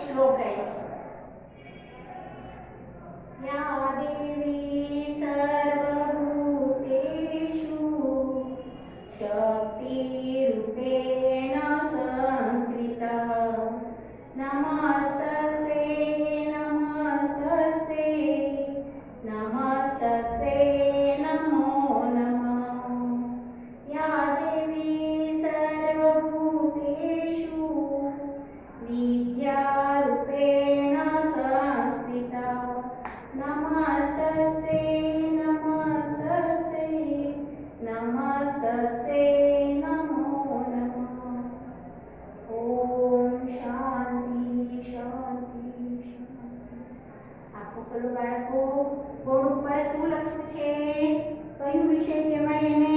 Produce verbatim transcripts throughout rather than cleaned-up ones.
શ્લોક ગાઈશું. યા દેવી સર્વભૂતેષુ શક્તિરૂપેણ સંસ્થિતા નમસ્તસ્તે નમસ્તસ્તે નમસ્તસ્તે નમો નમઃ. યા દેવી સર્વભૂતેષુ વિદ્યારૂપેણ સંસ્થિતા નમસ્તસ્તે નમસ્તસ્તે નમસ્તસ્તે નમો નમઃ. ઓમ શાંતિ શાંતિ શાંતિ. આપો પેલું બાળકો બોર્ડ ઉપર શું લખ્યું છે? કયું વિષય કહેવાય એને?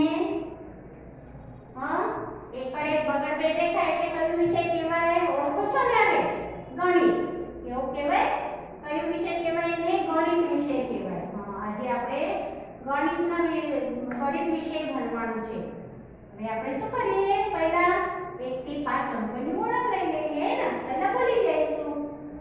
હા, એકડે બગડ બે દેખાય એટલે કયું વિષય કહેવાય? ઓળખો છો ને? હવે ગણિત કેવું કહેવાય? કયો વિષય કહેવાય એને? ગણિત વિષય કહેવાય. હા, આજે આપણે ગણિતના ગણિત વિષય ભણવાનું છે. હવે આપણે શું કરીએ? પહેલા એક થી પાંચ અંકોની ઓળખ લઈ લઈએ ને. પહેલા બોલી જઈશું.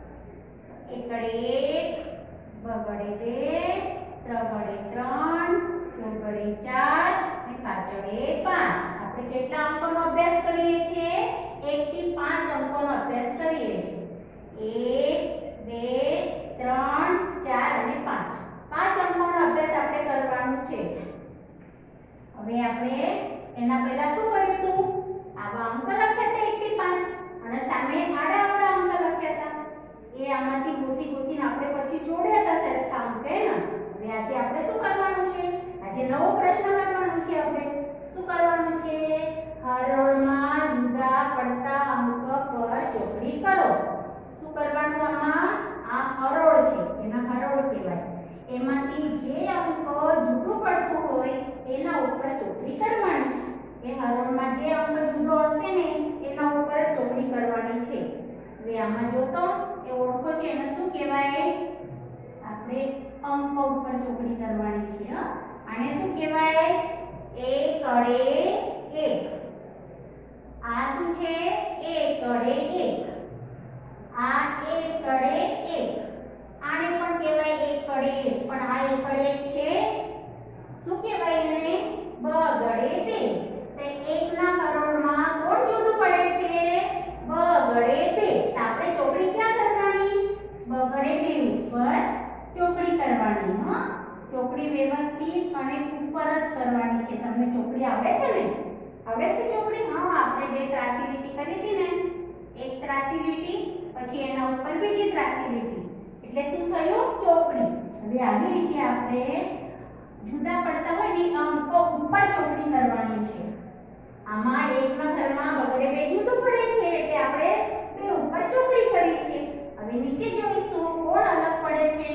એકડે એક, બગડે બે, ત્રગડે ત્રણ, ચોગડે ચાર અને પાછળે પાંચ. આપણે કેટલા અંકોનો અભ્યાસ કરીએ છીએ? એક થી પાંચ અંકોનો અભ્યાસ કરીએ છીએ. એક, બે, ત્રણ, ચાર અને પાંચ. પાંચ અંકોનો અભ્યાસ આપણે કરવાનો છે. હવે આપણે એના પહેલા શું કર્યું હતું? આવા અંક લખ્યા હતા એક થી પાંચ અને સામે આડા આડા અંક લખ્યા હતા. એ આમાંથી ગોતી ગોતીને આપણે પછી જોડ્યા હતા સરખા અંક, હે ને? હવે આજે આપણે શું કરવાનું છે? આજે નવો પ્રશ્ન કરવાનો છે. આપણે શું કરવાનું છે? હરોળમાં જુદા પડતા અંક પર ચોકડી કરો. શું કરવાનું? આમાં આ હરોળ છે, એના હરોળ કહેવાય. એમાંથી જે અંક જુદું પડતું હોય એના ઉપર ચોકડી કરવાની. એ હરોળમાં જે અંક જુદો હશે ને એના ઉપર ચોકડી કરવાની છે. હવે આમાં જો તો એ ઓળખો છે એને શું કહેવાય? આપણે અંક ઉપર ચોકડી કરવાની છે. હા, આને શું કહેવાય? એકડે એક. આ શું છે? એકડે એક. આ એકડે એક. આને પણ કહેવાય એકડે એક. પણ આ એકડે એક છે. શું કહેવાય એને? બગડે બે. તો એકના હરોળમાં કોણ જુદું પડે છે? બગડે બે. તો આપણે ચોકડી ક્યાં કરવાની? બગડે બે ઉપર ચોકડી કરવાની. હા, ચોકડી વ્યવસ્થિત અને ઉપર જ કરવાની છે. તમને ચોકડી આવડે છે ને? આવડે છે ચોકડી? હા, આપણે બે ત્રાસી લીટી કરી હતી ને. એક ત્રાસી લીટી પછી એના ઉપર બીજી ત્રાસી લીટી એટલે શું થયું? ચોકડી. હવે આવી રીતે આપણે જુદા પડતા હોય ને અંકો ઉપર ચોકડી કરવાની છે. આમાં એકના ઘરમાં બગડે બે જુદું પડે છે એટલે આપણે બે ઉપર ચોકડી કરી છે. હવે નીચે જોઈશું કોણ અલગ પડે છે?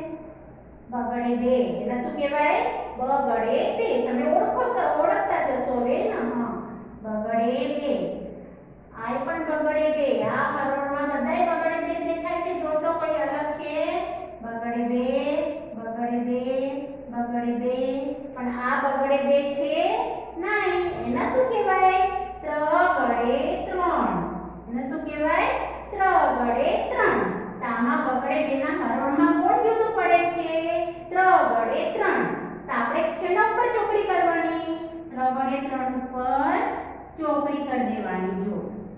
બગડે બે. એટલે શું કહેવાય? બગડે બે. તમે ઓળખો તો ઓળખતા જશો હવે ને. હા, બગડે બે. આ પણ બગડે બે. આ હરોળમાં બધાય બગડે બે દેખાય છે. જો તો કોઈ અલગ છે? બગડે બે, બગડે બે, બગડે બે. પણ આ બગડે બે છે નહીં. એના શું કહેવાય? ત્રગડે ત્રણ. એને શું કહેવાય? ત્રગડે ત્રણ. તો આમાં બગડે બે ના હરોળમાં કોણ જુદું પડે છે? ત્રગડે ત્રણ. તો આપણે શેના ઉપર ચોકડી કરવાની? ત્રગડે ત્રણ ઉપર ચોકડી કરી દેવાની. જો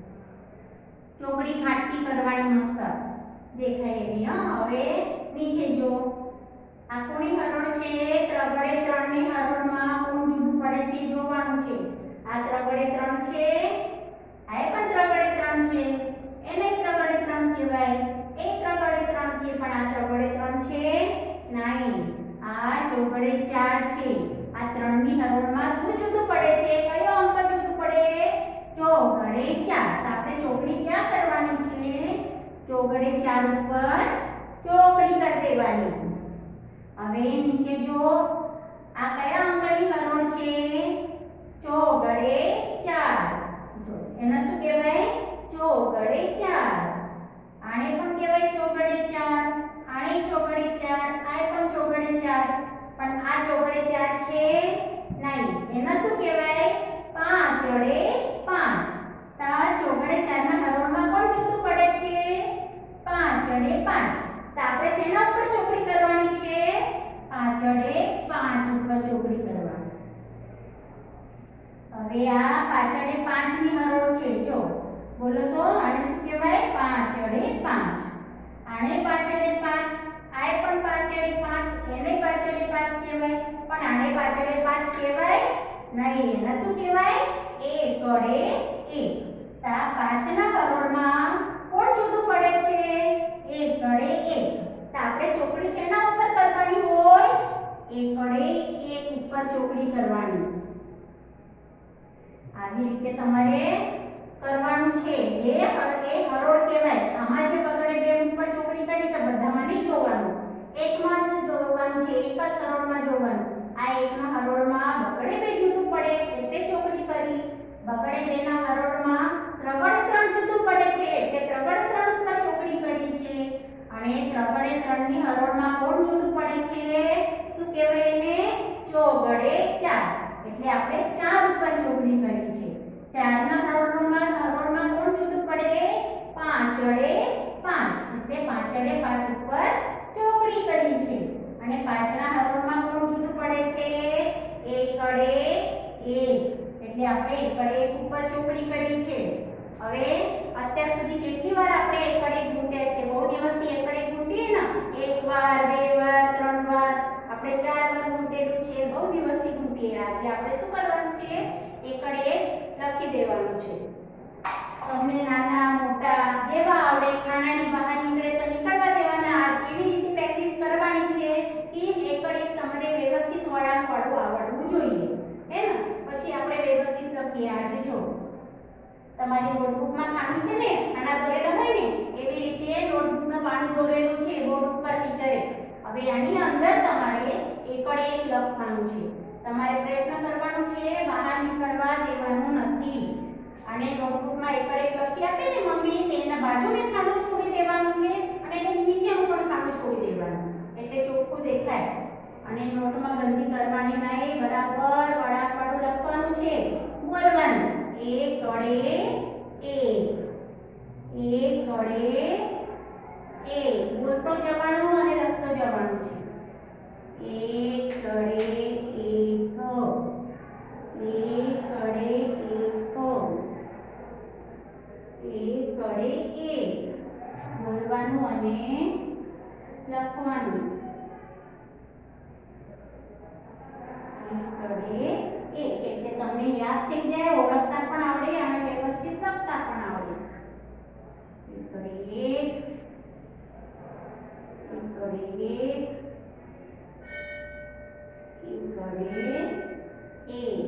ચોકડી ઘાટી કરવાની મસ્ત દેખાય એવી. હા, હવે નીચે જો આ કોની હરોળ છે? ત્રગડે ત્રણ ની હરોળમાં કોણ જુદું પડે છે જોવાનું છે. આ ત્રગડે ત્રણ છે. આ પણ ત્રગડે ત્રણ છે. એને ત્રગડે ત્રણ કહેવાય. એ ત્રગડે ત્રણ છે પણ આ ત્રગડે ત્રણ છે નહીં. આ ચોગડે ચાર છે. આ ત્રણ ની હરોળમાં શું જુદું પડે છે? કયો અંક જુદું પડે? ચોગડે ચાર. તો આપણે ચોકડી ક્યાં કરવાની છે? ચોગડે ચાર ઉપર ચોકડી કરી દેવાની. હવે નીચે જો આ કયા અંકની હરોળ છે? ચોગડે ચાર. જો એને શું કહેવાય? ચોગડે ચાર. આને પણ કહેવાય ચોગડે ચાર. આને ચોગડે ચાર. આ પણ ચોગડે ચાર. પણ આ ચોગડે ચાર છે નહીં. એના શું કહેવાય? પાંચડે પાંચ. તો ચોગડે ચાર ના હરોળમાં કોણ જુદું પડે છે? પાંચડે પાંચ. તો આપણે શેના ઉપર ચોકડી કરવાની છે? પાંચડે પાંચ ઉપર ચોકડી કરવાની. હવે આ પાંચડે પાંચ ની હરોળ છે. જો બોલો તો આને શું કહેવાય? પાંચડે પાંચ. આને પાંચડે પાંચ, આય પણ પાંચડે પાંચ, એને પાંચડે પાંચ કહેવાય. પણ આને પાંચડે પાંચ કહેવાય નહીં. એને શું કહેવાય? એકડે એક. તો આ પાંચના હરોળમાં કોણ જુદું પડે છે? એકડે એક. તો આપણે ચોકડી શેના ઉપર કરવાની હોય? એકડે એક ઉપર ચોકડી કરવાની. આવી રીતે તમારે કરવાનું છે. જે એ હરોળ કહેવાય. આમાં જે બગડે બે ઉપર ચોકડી કરી તો બધામાં નહીં જોવાનું, એકમાં જ જોવાનું છે. એક જ હરોળમાં જોવાનું. આ એકના હરોળમાં બગડે બે જુદું પડે એટલે ચોકડી કરી. બગડે બે ના હરોળમાં ત્રગડે ત્રણ જુદું પડે છે એટલે ત્રગડે ત્રણ ઉપર ચોકડી કરી છે. અને ત્રગડે ત્રણ ની હરોળમાં કોણ જુદું પડે છે? શું કહેવાય એને? ચોગડે ચાર. એટલે આપણે ચાર ઉપર ચોકડી કરી છે. ચાર ના હરોળમાં હરોળમાં કોણ જુદું પડે? પાંચડે પાંચ. એટલે પાંચડે પાંચ ઉપર ચોકડી કરી છે. અને પાંચ ના હરોળમાં કોણ જુદું પડે છે? એકડે એક. એટલે આપણે એકડે એક ઉપર ચોકડી કરી છે. હવે અત્યાર સુધી કેટલી વાર આપણે એકડે ગુંટ્યા છે? બહુ દિવસથી એકડે ગુંટીએ ને, એક વાર, બે વાર, ત્રણ વાર, આપણે ચાર વાર ગુંટેલું છે. બહુ દિવસથી ગુંટીએ. આજે આપણે શું કરવાનું છે? એકડે એક લખી દેવાનું છે. તમને નાના મોટા જેવા આવડે, ખાનાની બહાર નીકળે તો નીકળવા દેવાના. આજ એવી રીતે પ્રેક્ટિસ કરવાની છે કે એકડે એક તમને વ્યવસ્થિત વળાંક પાડવું આવડવું જોઈએ. હે ને? પછી આપણે વ્યવસ્થિત લખીએ. આજે જો તમારી નોટબુકમાં ખાનું છે ને, ખાના દોરેલા હોય ને એવી રીતે નોટબુકમાં પાનું દોરેલું છે બોર્ડ ઉપર ટીચરે. હવે આની અંદર તમારે એકડે એક લખવાનું છે. તમારે પ્રયત્ન કરવાનો છે, બહાર નીકળવા દેવાનું નથી. અને નોટબુકમાં એકડે એક લખી આપે ને મમ્મી, તેના બાજુને ખાનું છોડી દેવાનું છે અને એને નીચેનું પણ ખાનું છોડી દેવાનું એટલે ચોખ્ખું દેખાય. અને નોટમાં ગંદી કરવાની નહીં. બરાબર વળાંકવાળું લખવાનું છે. બોલવાનું એકડે એક, એકડે એક. બોલતો જવાનું અને લખતો જવાનું છે. એકડે એક, એકડે એક, એકડે એક. બોલવાનું અને લખવાનું. એકડે એક એટલે તમને યાદ થઈ જાય, ઓળખતા પણ આવડે અને વ્યવસ્થિત લખતા પણ આવડે. એકડે એક, એકડે એક, એકડે એક.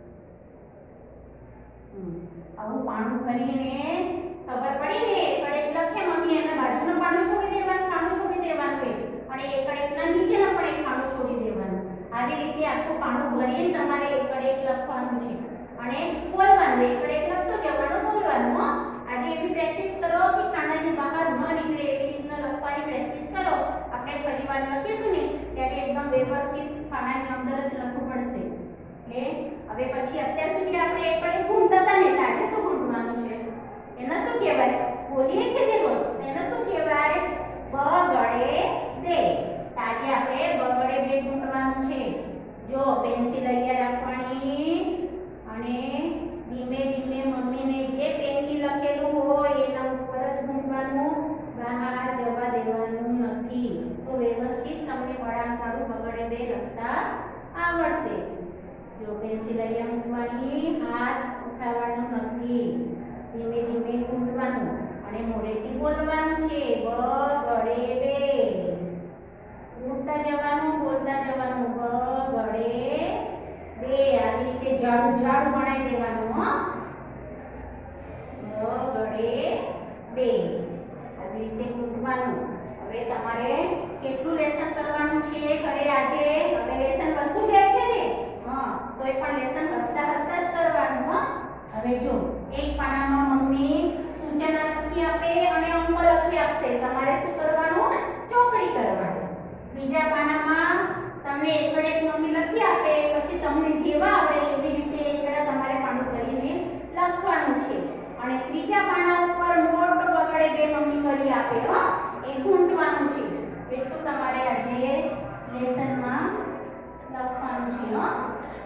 આવું પાનું કરીને ખબર પડી ને એકડે એક લખે મમ્મી, એના બાજુનું પાનું છોડી દેવાનું, ખાનું છોડી દેવાનું અને એકડે એકના નીચેના પણ એક ખાનું છોડી દેવાનું. આવી રીતે આખું પાનું ભરીને તમારે એકડે એક લખવાનું છે અને બોલવાનું. એકડે એક લખતો જવાનું, બોલવાનું. હો આજે એવી પ્રેક્ટિસ કરો કે ખાનાની બહાર ન નીકળે એવી રીતના લખવાની પ્રેક્ટિસ કરો. આપણે ફરી વાર લખીશું ને ત્યારે એકદમ વ્યવસ્થિત ખાનાની અંદર જ લખવું પડશે. એટલે હવે પછી અત્યાર સુધી આપણે એકડે ગુણતા હતા ને, આજે શું ગુણવાનું છે? એને શું કહેવાય? બોલીએ છે ને રોજ, એને શું કહેવાય? બગડે બે. આજે આપણે બગડે બે ગુણવાનું છે. જો પેન્સિલ અહીંયા રાખવાની અને ધીમે ધીમે મમ્મીને જે પેનથી લખેલું હોય એના ઉપર જ ગુણવાનું, બહાર જવા દેવાનું નથી. તો વ્યવસ્થિત તમને વળાંકવાળું બગડે બે લખતા આવડશે. જો પેન્સિલ અહીંયા મૂકવાની, હાથ ઉઠાવવાનો નથી, ધીમે ધીમે ગુંટવાનું અને મોઢેથી બોલવાનું છે. બગડે બે. ઉડતા જવાનું, બોલતા જવાનું. બગડે બે. આવી રીતે જાડું જાડું બનાવી દેવાનું. હો બગડે બે. આવી રીતે ગુંટવાનું. હવે તમારે કેટલું લેસન કરવાનું છે ઘરે આજે? હવે લેસન વધતું જાય છે ને, હા તો એ પણ લેસન હસતા હસતા જ કરવાનું. હો હવે જો એક પાનામાં મમ્મી સૂચના લખી આપે અને અંક લખી આપશે. તમારે શું કરવાનું? ચોકડી કરવાની. બીજા પાનામાં તમને એકડે એક મમ્મી લખી આપે, પછી તમને જેવા આવડે એવી રીતે એકડા તમારે પાનું કરીને લખવાનું છે. અને ત્રીજા પાના ઉપર મોટો બગડે બે મમ્મી કરી આપે. હો એ ઘૂંટવાનું છે એટલું તમારે આજે લેસનમાં લખવાનું છે હો